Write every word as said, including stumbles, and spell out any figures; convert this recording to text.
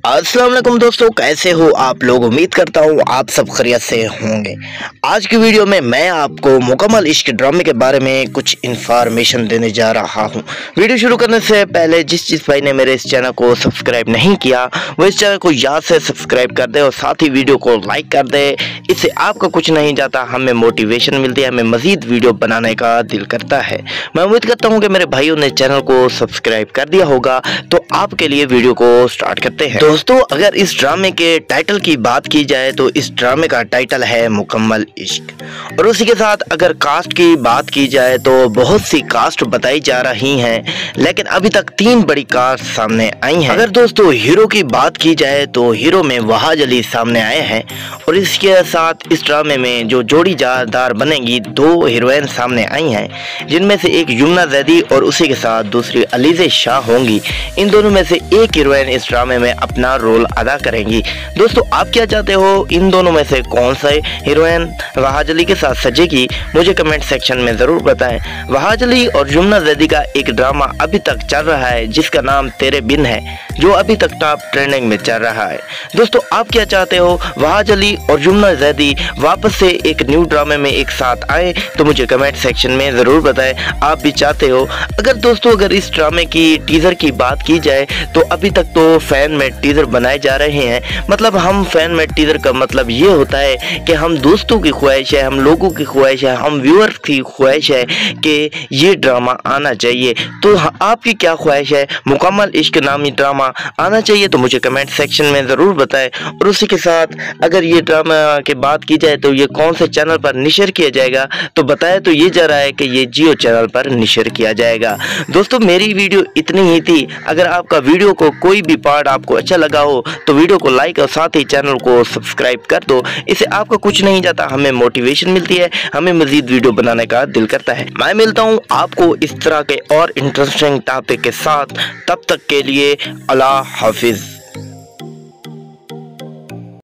अस्सलाम वालेकुम दोस्तों, कैसे हो आप लोग। उम्मीद करता हूँ आप सब खैरियत से होंगे। आज की वीडियो में मैं आपको मुकम्मल इश्क ड्रामे के बारे में कुछ इन्फॉर्मेशन देने जा रहा हूँ। वीडियो शुरू करने से पहले जिस जिस भाई ने मेरे इस चैनल को सब्सक्राइब नहीं किया वो इस चैनल को याद से सब्सक्राइब कर दे और साथ ही वीडियो को लाइक कर दे। इससे आपका कुछ नहीं जाता, हमें मोटिवेशन मिलती है, हमें मजीद वीडियो बनाने का दिल करता है। मैं उम्मीद करता हूँ कि मेरे भाइयों ने चैनल को सब्सक्राइब कर दिया होगा, तो आपके लिए वीडियो को स्टार्ट करते हैं। दोस्तों, अगर इस ड्रामे के टाइटल की बात की जाए तो इस ड्रामे का टाइटल है मुकम्मल इश्क, और उसी के साथ अगर कास्ट की बात की जाए तो बहुत सी कास्ट बताई जा रही हैं, लेकिन अभी तक तीन बड़ी कास्ट सामने आई हैं। अगर दोस्तों हीरो की बात की जाए तो हीरो में वहाज अली सामने आए हैं, और इसके साथ इस ड्रामे में जो जोड़ी जारदार बनेगी दो हीरोइन सामने आई हैं, जिनमें से एक यमुना जैदी और उसी के साथ दूसरी अलीज़े शाह होंगी। इन दोनों में से एक हीरोइन इस ड्रामे में अपना रोल अदा करेंगी। दोस्तों, आप क्या चाहते हो, इन दोनों में से कौन सा हीरोइन वहाज अली के साथ सजेगी, मुझे कमेंट सेक्शन में ज़रूर बताएं। वहाज अली और यमुना जैदी का एक ड्रामा अभी तक चल रहा है जिसका नाम तेरे बिन है, जो अभी तक टॉप ट्रेंडिंग में चल रहा है। दोस्तों, आप क्या चाहते हो, वहाज अली और यमुना जैदी वापस से एक न्यू ड्रामे में एक साथ आए, तो मुझे कमेंट सेक्शन में ज़रूर बताएं आप भी चाहते हो। अगर दोस्तों अगर इस ड्रामे की टीज़र की बात की जाए तो अभी तक तो फैन में टीज़र बनाए जा रहे हैं। मतलब हम फैन में टीज़र का मतलब ये होता है कि हम दोस्तों की ख्वाहिश है, हम लोगों की ख्वाहिश है, हम व्यूअर्स की ख्वाहिश है कि ये ड्रामा आना चाहिए। तो आपकी क्या ख्वाहिश है, मुकम्मल इश्क नामी ड्रामा आना चाहिए, तो मुझे कमेंट सेक्शन में ज़रूर बताएं। और उसी के साथ अगर ये ड्रामा की बात की जाए तो ये कौन से चैनल पर निशर किया जाएगा, तो बताया तो ये जा रहा है कि ये जियो चैनल पर निशर किया जाएगा। दोस्तों, मेरी वीडियो इतनी ही थी। अगर आपका वीडियो को कोई भी पार्ट आपको अच्छा लगा हो तो वीडियो को लाइक और साथ ही चैनल को सब्सक्राइब कर दो। इससे आपका कुछ नहीं जाता, हमें मोटिवेशन मिलती है, हमें मजीद वीडियो बनाने का दिल करता है। मैं मिलता हूँ आपको इस तरह के और इंटरेस्टिंग टॉपिक के साथ, तब तक के लिए अल्लाह हाफिज।